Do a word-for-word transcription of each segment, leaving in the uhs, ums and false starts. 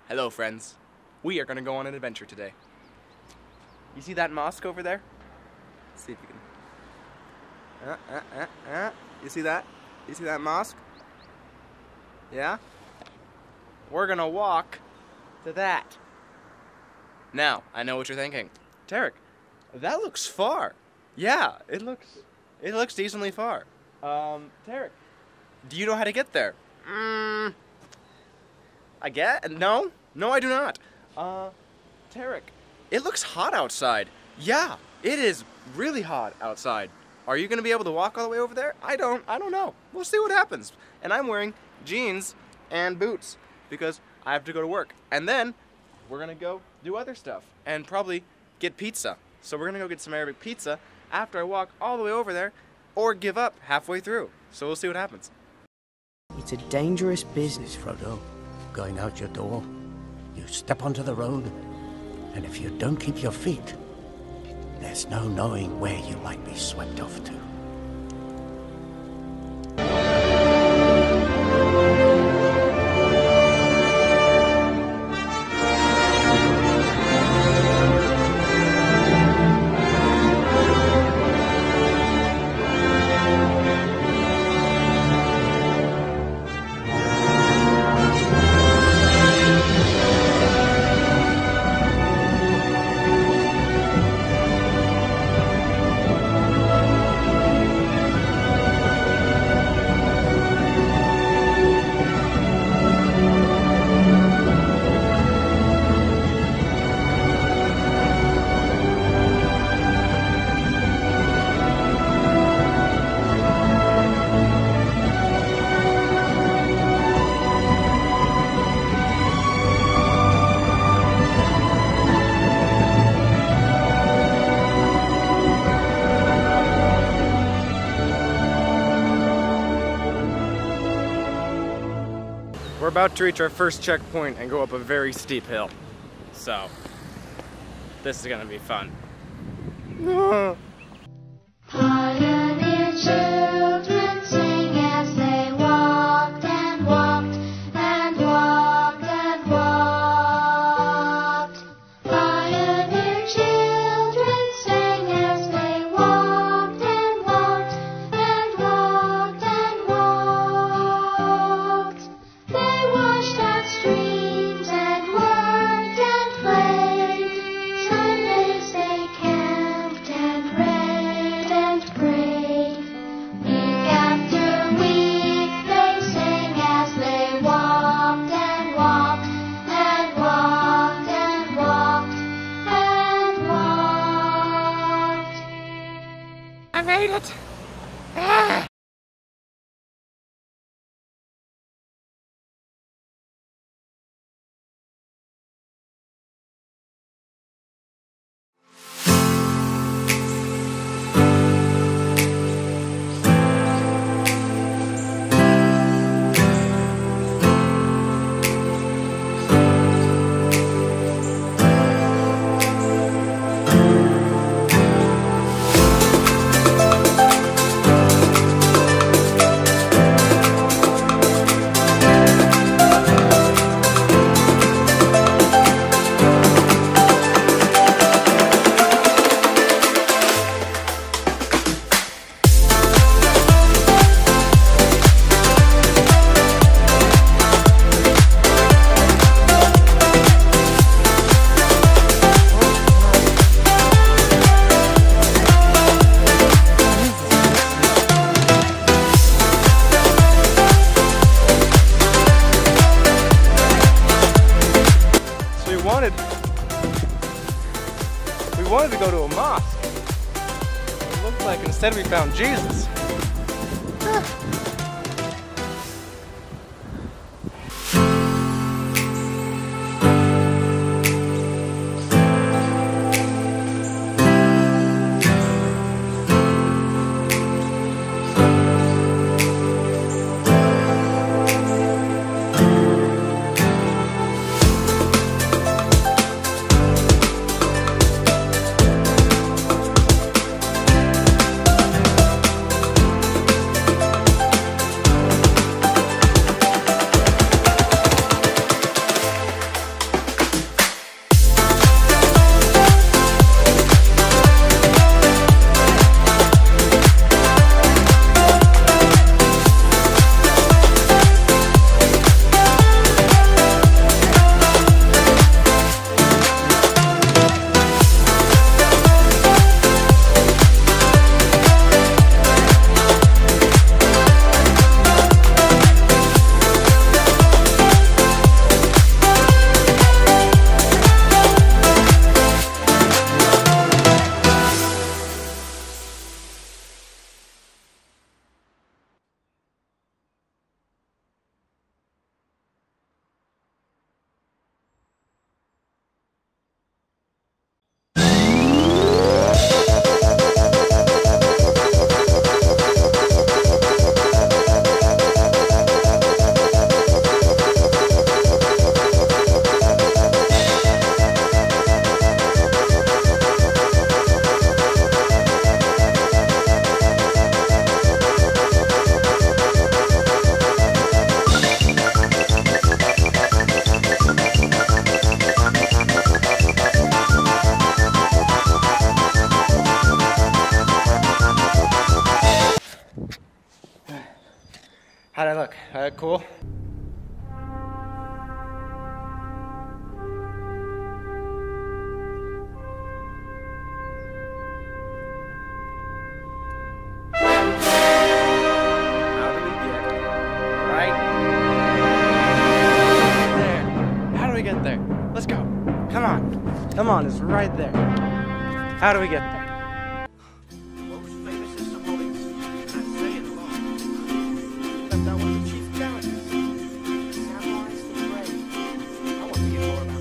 Hello, friends. We are going to go on an adventure today. You see that mosque over there? Let's see if you can... Uh, uh, uh, uh. You see that? You see that mosque? Yeah? We're going to walk to that. Now, I know what you're thinking. Tarek, that looks far. Yeah, it looks... It looks decently far. Um, Tarek, do you know how to get there? Mm... I get? No? No, I do not. Uh, Tarek, it looks hot outside. Yeah, it is really hot outside. Are you going to be able to walk all the way over there? I don't, I don't know. We'll see what happens. And I'm wearing jeans and boots because I have to go to work. And then we're going to go do other stuff and probably get pizza. So we're going to go get some Arabic pizza after I walk all the way over there or give up halfway through. So we'll see what happens. It's a dangerous business, Frodo. Going out your door, you step onto the road, and if you don't keep your feet, there's no knowing where you might be swept off to. We're about to reach our first checkpoint and go up a very steep hill. So, this is gonna be fun. Pioneer children sing as they walked and walked and walked and walked. Pioneer children sang as they walked and walked and walked and walked. They washed out streams and worked and played. Sundays they camped and read and prayed. Week after week they sang as they walked and walked and walked and walked and walked. I made it! Ah! We wanted to go to a mosque. It looked like instead we found Jesus. that cool? How do we get right there? How do we get there? Let's go. Come on. Come on, it's right there. How do we get there? Most famous system holdings. That's saying a lot. That that was the chief challenge. Satellites the Cred. I want to get more about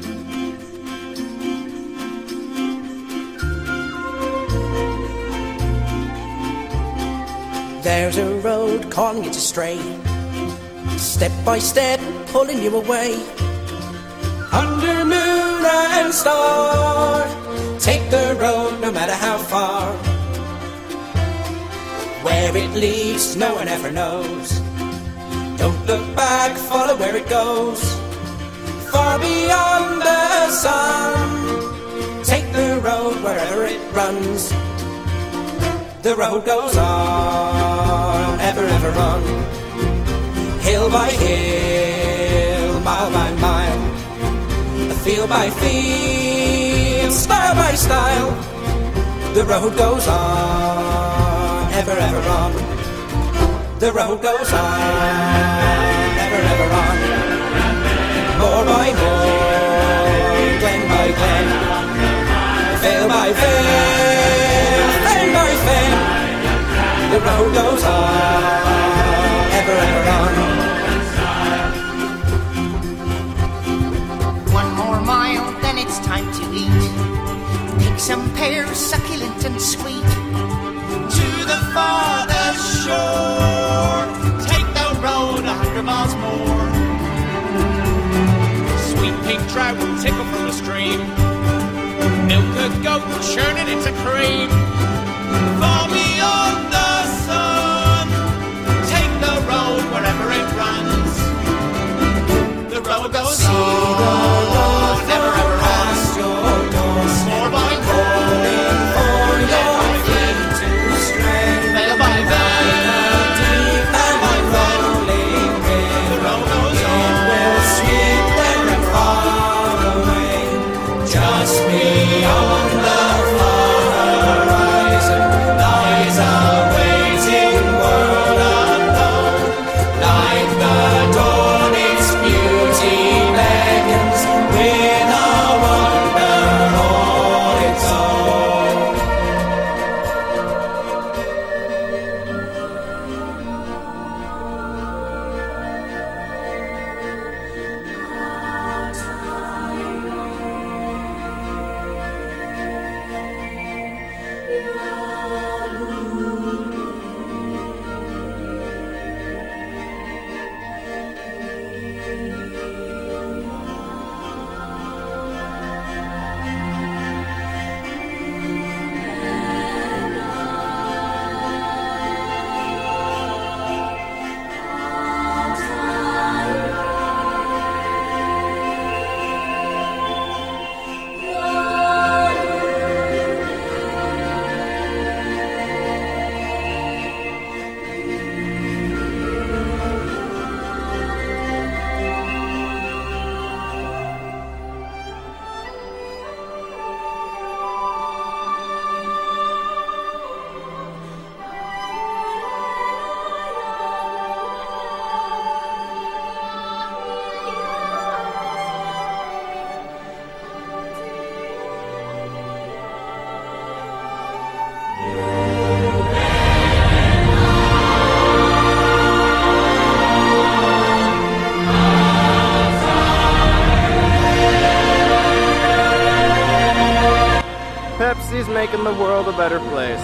that. There's a road calling you to stray, step by step pulling you away. Under moon and star, take the road no matter how far. Where it leads no one ever knows. Don't look back, follow where it goes. Far beyond the sun, take the road wherever it runs. The road goes on, ever, ever on. Hill by hill, mile by mile, field by field, style by style. The road goes on, ever, ever on. The road goes on, ever, ever on. Moor by moor, glen by glen, vale by vale, fen by fen. The road goes on, ever, ever on. One more mile, then it's time to eat. Pick some pears, succulent and sweet. To the farthest shore, take the road a hundred miles more. Sweet pink trout will tickle from the stream. Milk a goat, churn it into cream. Far beyond the sun, take the road wherever it runs. The road goes on, never ever ends. More by more, yet by feet to stray. Veil by veil, deep and by rolling wind. The road goes on, will sweep them far away. Just beyond the far horizon lies a waiting world unknown. Like the dawn, its beauty beckons with a wonder all its own. Pepsi's making the world a better place.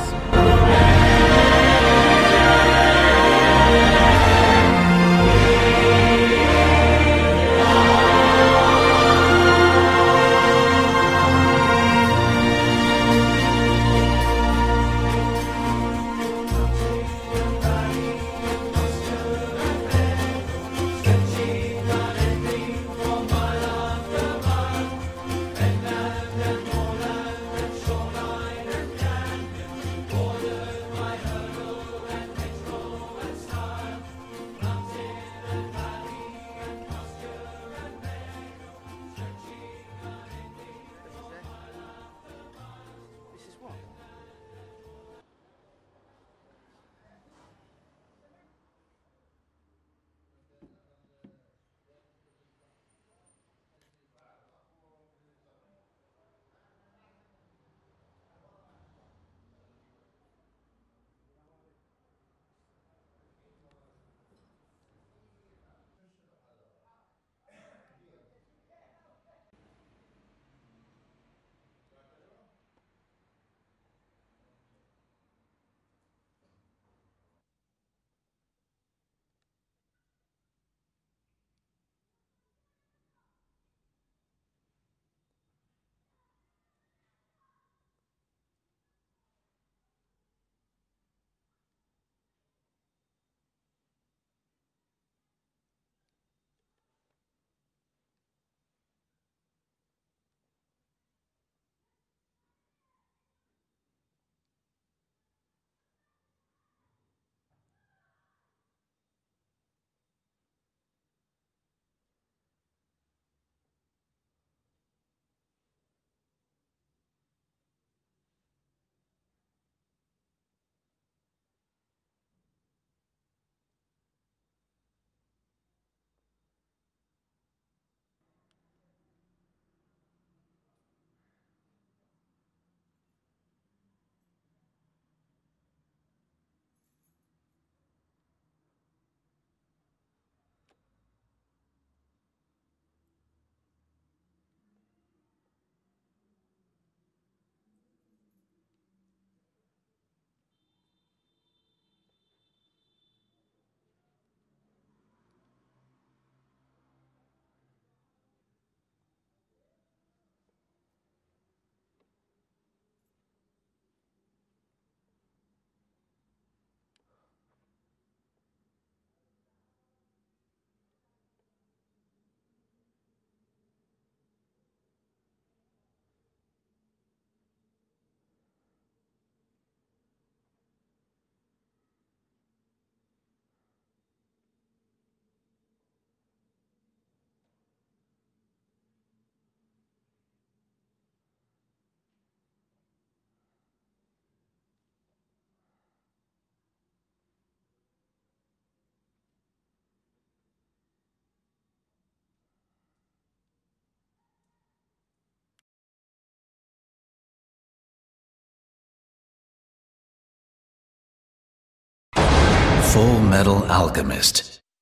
Full Metal Alchemist.